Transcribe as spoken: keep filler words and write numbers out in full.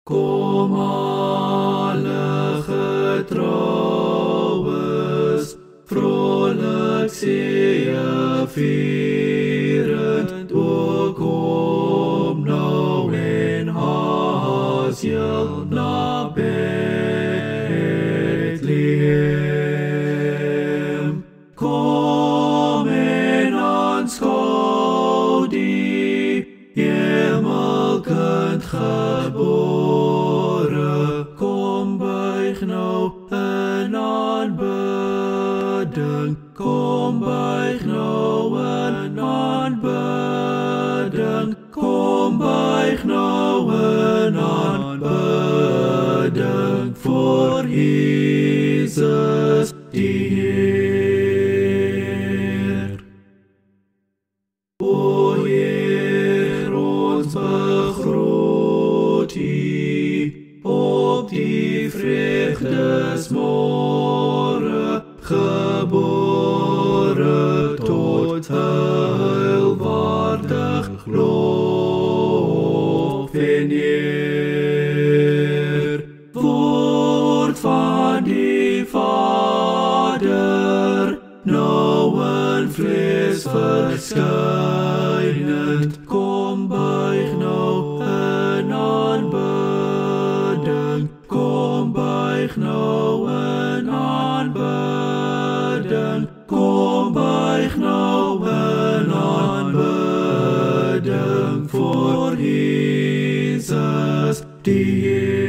Kom alle getrouwes, vrolijk zegevierend, o kom nou en haas je naar Bethlehem. Kom en aanschouw die hemelkind geboren. Kom buig nou in aanbidding. Kom buig nou in aanbidding. Kom buig nou in aanbidding voor Jesus die Heer. O Heer, ons begroet U op die vreugdesmorgen, gebore tot heilwaardig lof en eer. Woord van die Vader, nou in vlees verskynend, kom buig nou in aanbidding. Kom buig nou in aanbidding. Kom buig nou in aanbidding voor Jesus die Heer.